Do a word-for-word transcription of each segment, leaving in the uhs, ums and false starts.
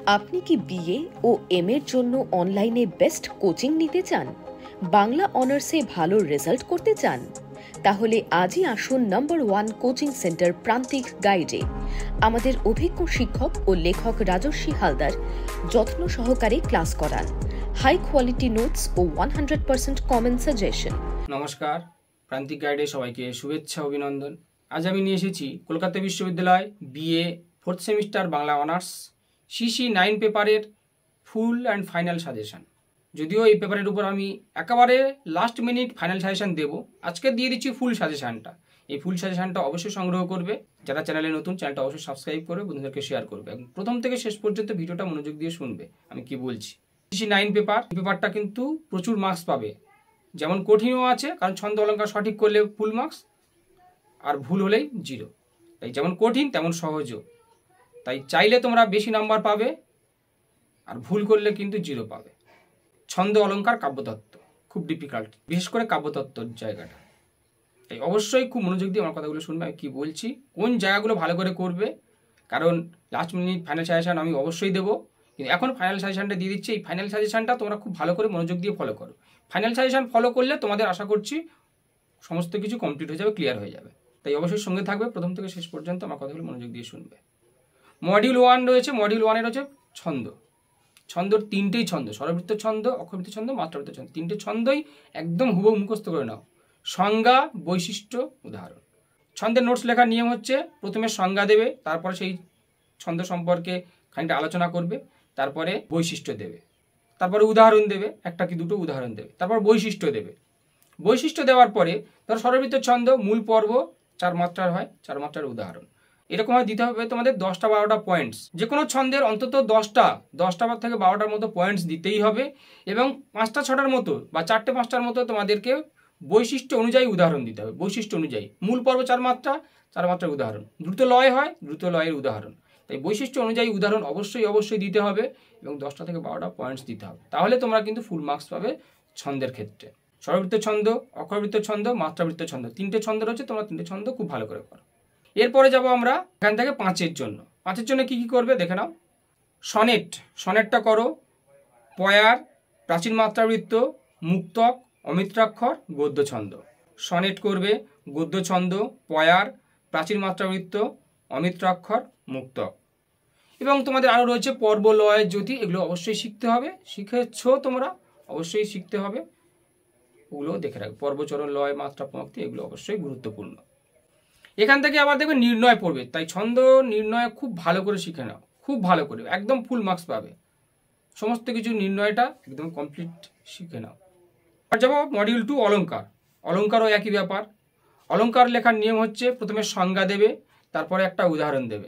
আপনি কি বিএ ও এম এর জন্য অনলাইনে বেস্ট কোচিং নিতে চান? বাংলা অনার্সে ভালো রেজাল্ট করতে চান? তাহলে আজই আসুন নাম্বার ওয়ান কোচিং সেন্টার প্রান্তিক গাইডে। আমাদের অভিজ্ঞ শিক্ষক ও লেখক রাজস্বী হালদার যত্ন সহকারে ক্লাস করান। হাই কোয়ালিটি নোটস ও one hundred percent comment suggestion. নমস্কার, প্রান্তিক গাইডে সবাইকে শুভেচ্ছা অভিনন্দন। আজ আমি নিয়ে এসেছি কলকাতা বিশ্ববিদ্যালয় BA fourth semester Bangla honours CC nine পেপারের ফুল অ্যান্ড ফাইনাল সাজেশন। যদিও এই পেপারের উপর আমি একেবারে লাস্ট মিনিট ফাইনাল সাজেশন দেব, আজকে দিয়ে দিচ্ছি ফুল সাজেশনটা। এই ফুল সাজেশনটা অবশ্যই সংগ্রহ করবে। যারা চ্যানেলে নতুন, চ্যানেলটা অবশ্যই সাবস্ক্রাইব করবে, বন্ধুদেরকে শেয়ার করবে এবং প্রথম থেকে শেষ পর্যন্ত ভিডিওটা মনোযোগ দিয়ে শুনবে আমি কি বলছি। সিসি নাইন পেপার পেপারটা কিন্তু প্রচুর মার্কস পাবে, যেমন কঠিনও আছে, কারণ ছন্দ অলঙ্কার সঠিক করলে ফুল মার্কস আর ভুল হলেই জিরো। তাই যেমন কঠিন তেমন সহজও। তাই চাইলে তোমরা বেশি নাম্বার পাবে আর ভুল করলে কিন্তু জিরো পাবে। ছন্দ অলঙ্কার কাব্যতত্ত্ব খুব ডিফিকাল্ট, বিশেষ করে কাব্যতত্ত্বর জায়গাটা। তাই অবশ্যই খুব মনোযোগ দিয়ে আমার কথাগুলো শুনবে আমি কী বলছি, কোন জায়গাগুলো ভালো করে করবে। কারণ লাস্ট মিনিট ফাইনাল সাজেশন আমি অবশ্যই দেবো, কিন্তু এখন ফাইনাল সাজেশনটা দিয়ে দিচ্ছি। এই ফাইনাল সাজেশনটা তোমরা খুব ভালো করে মনোযোগ দিয়ে ফলো করো। ফাইনাল সাজেশন ফলো করলে তোমাদের আশা করছি সমস্ত কিছু কমপ্লিট হয়ে যাবে, ক্লিয়ার হয়ে যাবে। তাই অবশ্যই সঙ্গে থাকবে, প্রথম থেকে শেষ পর্যন্ত আমার কথাগুলো মনোযোগ দিয়ে শুনবে। মডিউল ওয়ান রয়েছে, মডিউল ওয়ানের রয়েছে ছন্দ। ছন্দর তিনটেই ছন্দ, স্বরবৃত্ত ছন্দ, অক্ষরবৃত্ত ছন্দ, মাত্রাবৃত্ত ছন্দ, তিনটে ছন্দই একদম হুবহু মুখস্থ করে নাও। সংজ্ঞা, বৈশিষ্ট্য, উদাহরণ। ছন্দের নোটস লেখার নিয়ম হচ্ছে প্রথমে সংজ্ঞা দেবে, তারপরে সেই ছন্দ সম্পর্কে খানিকটা আলোচনা করবে, তারপরে বৈশিষ্ট্য দেবে, তারপরে উদাহরণ দেবে, একটা কি দুটো উদাহরণ দেবে, তারপর বৈশিষ্ট্য দেবে। বৈশিষ্ট্য দেওয়ার পরে ধর স্বরবৃত্ত ছন্দ মূল পর্ব চার মাত্রার হয়, চার মাত্রার উদাহরণ। এরকমভাবে দিতে হবে তোমাদের দশটা বারোটা পয়েন্টস। যে কোনো ছন্দের অন্তত দশটা দশটা থেকে বারোটার মতো পয়েন্টস দিতেই হবে, এবং পাঁচটা ছটার মতো বা চারটে পাঁচটার মতো তোমাদেরকে বৈশিষ্ট্য অনুযায়ী উদাহরণ দিতে হবে। বৈশিষ্ট্য অনুযায়ী মূল পর্ব চার মাত্রা, চার মাত্রার উদাহরণ। দ্রুত লয় হয়, দ্রুত লয়ের উদাহরণ। তাই বৈশিষ্ট্য অনুযায়ী উদাহরণ অবশ্যই অবশ্যই দিতে হবে এবং দশটা থেকে বারোটা পয়েন্টস দিতে হবে। তাহলে তোমরা কিন্তু ফুল মার্কস পাবে ছন্দের ক্ষেত্রে। স্বরবৃত্ত ছন্দ, অক্ষরবৃত্ত ছন্দ, মাত্রাবৃত্ত ছন্দ, তিনটে ছন্দ রয়েছে, তোমরা তিনটে ছন্দ খুব ভালো করে করো। এরপরে যাব আমরা এখান থেকে পাঁচের জন্য। পাঁচের জন্য কি কি করবে দেখে নাও। সনেট, সনেটটা করো। পয়ার, প্রাচীন মাত্রাবৃত্ত, মুক্তক, অমিত্রাক্ষর, গদ্য ছন্দ। সনেট করবে, গদ্য ছন্দ, পয়ার, প্রাচীন মাত্রাবৃত্ত, অমিত্রাক্ষর, মুক্তক। এবং তোমাদের আরও রয়েছে পর্ব, লয়, জ্যোতি, এগুলো অবশ্যই শিখতে হবে। শিখেছ তোমরা, অবশ্যই শিখতে হবে, ওগুলো দেখে রাখবে। পর্বচরণ, লয়, মাত্রা, পঙ্ক্তি, এগুলো অবশ্যই গুরুত্বপূর্ণ। এখান থেকে আবার দেখবে নির্ণয় পড়বে, তাই ছন্দ নির্ণয় খুব ভালো করে শিখে নাও, খুব ভালো করে, একদম ফুল মার্কস পাবে। সমস্ত কিছু নির্ণয়টা একদম কমপ্লিট শিখে নাও। আর যাবো মডিউল টু অলঙ্কার। অলঙ্কারও একই ব্যাপার। অলঙ্কার লেখার নিয়ম হচ্ছে প্রথমে সংজ্ঞা দেবে, তারপরে একটা উদাহরণ দেবে,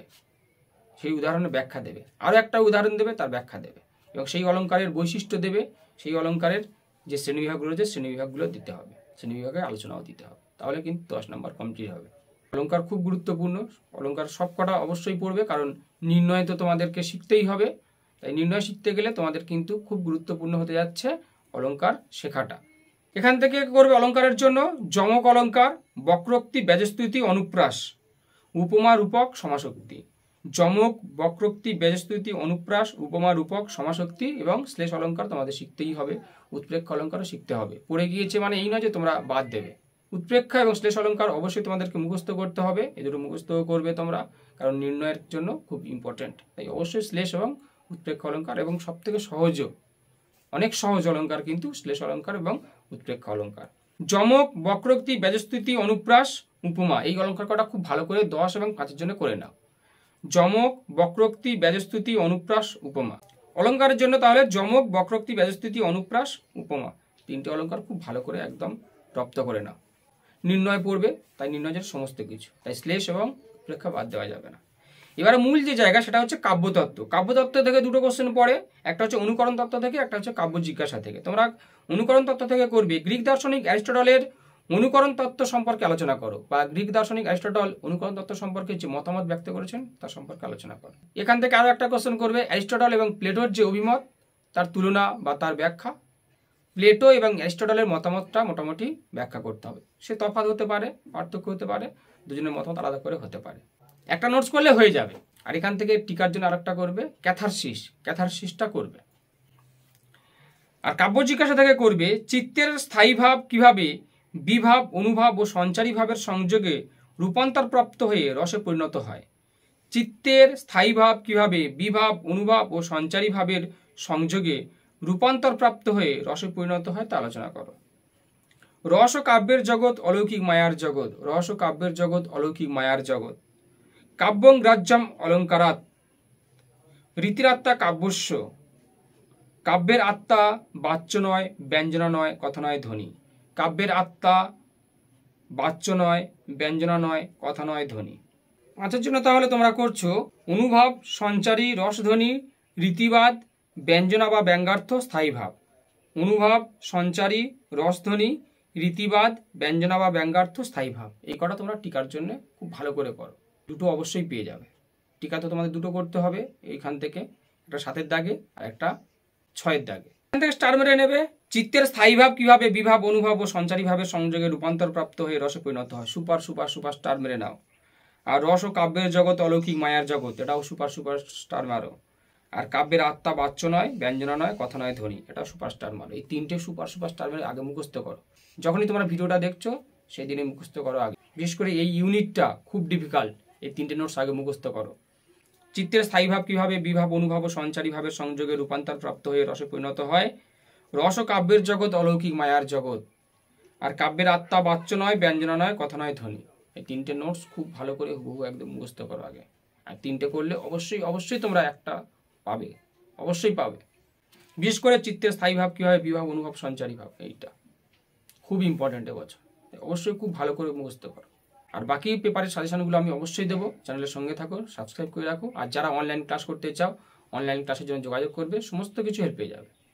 সেই উদাহরণের ব্যাখ্যা দেবে, আরও একটা উদাহরণ দেবে, তার ব্যাখ্যা দেবে, এবং সেই অলঙ্কারের বৈশিষ্ট্য দেবে। সেই অলঙ্কারের যে শ্রেণীবিভাগগুলো রয়েছে শ্রেণীবিভাগগুলো দিতে হবে, শ্রেণীবিভাগের আলোচনাও দিতে হবে। তাহলে কিন্তু দশ নম্বর কমপ্লিট হবে। অলঙ্কার খুব গুরুত্বপূর্ণ। অলঙ্কার সব কটা অবশ্যই পড়বে, কারণ নির্ণয় তো তোমাদেরকে শিখতেই হবে। তাই নির্ণয় শিখতে গেলে তোমাদের কিন্তু খুব গুরুত্বপূর্ণ হতে যাচ্ছে অলঙ্কার শেখাটা। এখান থেকে করবে অলঙ্কারের জন্য যমক অলঙ্কার, বক্রোক্তি, ব্যজস্তুতি, অনুপ্রাস, উপমা, রূপক, সমাসোক্তি। যমক, বক্রোক্তি, ব্যজস্তুতি, অনুপ্রাস, উপমা, রূপক, সমাসোক্তি এবং শ্লেষ অলঙ্কার তোমাদের শিখতেই হবে। উৎপ্রেক্ষ অলঙ্কারও শিখতে হবে। পড়ে গিয়েছে মানে এই নয় যে তোমরা বাদ দেবে। উৎপ্রেক্ষা এবং শ্লেষ অলঙ্কার অবশ্যই তোমাদেরকে মুখস্থ করতে হবে। এই দুটো মুখস্থ করবে তোমরা, কারণ নির্ণয়ের জন্য খুব ইম্পর্টেন্ট। তাই অবশ্যই শ্লেষ এবং উৎপ্রেক্ষ অলঙ্কার, এবং সব থেকে সহজও, অনেক সহজ অলঙ্কার কিন্তু শ্লেষ অলঙ্কার এবং উৎপ্রেক্ষ অলঙ্কার। যমক, বক্রোক্তি, ব্যজস্তুতি, অনুপ্রাস, উপমা, এই অলঙ্কার কটা খুব ভালো করে দশ এবং পাঁচের জন্য করে নাও। যমক, বক্রোক্তি, ব্যজস্তুতি, অনুপ্রাস, উপমা। অলঙ্কারের জন্য তাহলে যমক, বক্রোক্তি, ব্যজস্তুতি, অনুপ্রাস, উপমা, তিনটে অলঙ্কার খুব ভালো করে একদম রপ্ত করে নাও। নির্ণয় পড়বে, তাই নির্ণয়ের সমস্ত কিছু, তাই শ্লেষ এবং উৎপ্রেক্ষা বাদ দেওয়া যাবে না। এবারে মূল যে জায়গা সেটা হচ্ছে কাব্যতত্ত্ব। কাব্যতত্ত্ব থেকে দুটো কোশ্চেন পড়ে, একটা হচ্ছে অনুকরণ তত্ত্ব থেকে, একটা হচ্ছে কাব্য জিজ্ঞাসা থেকে। তোমরা অনুকরণ তত্ত্ব থেকে করবে গ্রিক দার্শনিক অ্যারিস্টটলের অনুকরণ তত্ত্ব সম্পর্কে আলোচনা করো, বা গ্রিক দার্শনিক অ্যারিস্টটল অনুকরণ তত্ত্ব সম্পর্কে যে মতামত ব্যক্ত করেছেন তার সম্পর্কে আলোচনা করো। এখান থেকে আরও একটা কোশ্চেন করবে অ্যারিস্টটল এবং প্লেটোর যে অভিমত, তার তুলনা বা তার ব্যাখ্যা। প্লেটো এবং অ্যারিস্টটলের মতামতটা মোটামুটি ব্যাখ্যা করতে হবে। সে তফাৎ হতে পারে, পার্থক্য হতে পারে, দুজনের মতামত আলাদা করে হতে পারে। একটা নোটস করলে হয়ে যাবে। আর এখান থেকে টিকার জন্য আরেকটা করবে ক্যাথারসিস, ক্যাথারসিসটা করবে। আর কাব্য জিজ্ঞাসা থেকে করবে চিত্তের স্থায়ী ভাব কিভাবে বিভাব, অনুভাব ও সঞ্চারী ভাবের সংযোগে রূপান্তরপ্রাপ্ত হয়ে রসে পরিণত হয়। চিত্তের স্থায়ী ভাব কিভাবে বিভাব, অনুভাব ও সঞ্চারী ভাবের সংযোগে রূপান্তরপ্রাপ্ত হয়ে রসে পরিণত হয় তা আলোচনা করো। রস ও কাব্যের জগৎ অলৌকিক মায়ার জগৎ, রস ও কাব্যের জগৎ অলৌকিক মায়ার জগৎ। কাব্যং গ্রাহ্যম অলঙ্কারাৎ, রীতিরাত্মা কাব্যস্য। কাব্যের আত্মা বাচ্য নয়, ব্যঞ্জনা নয়, কথা নয়, ধ্বনি। কাব্যের আত্মা বাচ্য নয়, ব্যঞ্জনা নয়, কথা নয়, ধ্বনি। পাঁচের জন্য তাহলে তোমরা করছো অনুভাব, সঞ্চারী, রসধ্বনি, রীতিবাদ, ব্যঞ্জনা বা ব্যঙ্গার্থ, স্থায়ী ভাব। অনুভাব, সঞ্চারী, রসধ্বনি, রীতিবাদ, ব্যঞ্জনা বা ব্যঙ্গার্থ, স্থায়ী ভাব। এই কটা তোমরা টিকার জন্য খুব ভালো করে করো, দুটো অবশ্যই পেয়ে যাবে। টিকা তো তোমাদের দুটো করতে হবে, এইখান থেকে একটা সাতের দাগে আর একটা ছয়ের দাগে। এখান থেকে স্টার মেরে নেবে। চিত্তের স্থায়ী ভাব কিভাবে বিভাব, অনুভাব ও সঞ্চারী ভাবের সংযোগে রূপান্তর প্রাপ্ত হয়ে রসে পরিণত হয়। সুপার সুপার সুপার স্টার মেরে নাও। আর রস ও কাব্যের জগৎ অলৌকিক মায়ার জগৎ, এটাও সুপার সুপার স্টার মারো। আর কাব্যের আত্মা বাচ্য নয়, ব্যঞ্জনা নয়, কথা নয়, ধ্বনি, এটাও সুপার স্টার মারো। এই তিনটে সুপার সুপার স্টার মেরে আগে মুখস্থ করো। যখনই তোমরা ভিডিওটা দেখছো সেই দিনে মুখস্থ করো আগে। বিশেষ করে এই ইউনিটটা খুব ডিফিকাল্ট, এই তিনটে নোটস আগে মুখস্থ করো। চিত্তের স্থায়ী ভাব কিভাবে বিভাব, অনুভাব ও সঞ্চারী ভাবের সংযোগে রূপান্তর প্রাপ্ত হয়ে রসে পরিণত হয়। রস ও কাব্যের জগৎ অলৌকিক মায়ার জগৎ। আর কাব্যের আত্মা বাচ্য নয়, ব্যঞ্জনা নয়, কথা নয়, ধ্বনি। এই তিনটে নোটস খুব ভালো করে হুবহু একদম মুখস্থ করো আগে। আর তিনটে করলে অবশ্যই অবশ্যই তোমরা একটা পাবে, অবশ্যই পাবে। বিশেষ করে চিত্তের স্থায়ী ভাব কীভাবে বিভাব, অনুভাব, সঞ্চারী ভাব, এইটা খুব ইম্পর্টেন্ট এবছর। অবশ্যই খুব ভালো করে মুখস্থ করো। আর বাকি পেপারের সাজেশনগুলো আমি অবশ্যই দেবো। চ্যানেলের সঙ্গে থাকো, সাবস্ক্রাইব করে রাখো। আর যারা অনলাইন ক্লাস করতে চাও অনলাইন ক্লাসের জন্য যোগাযোগ করবে, সমস্ত কিছু হেল্প পেয়ে যাবে।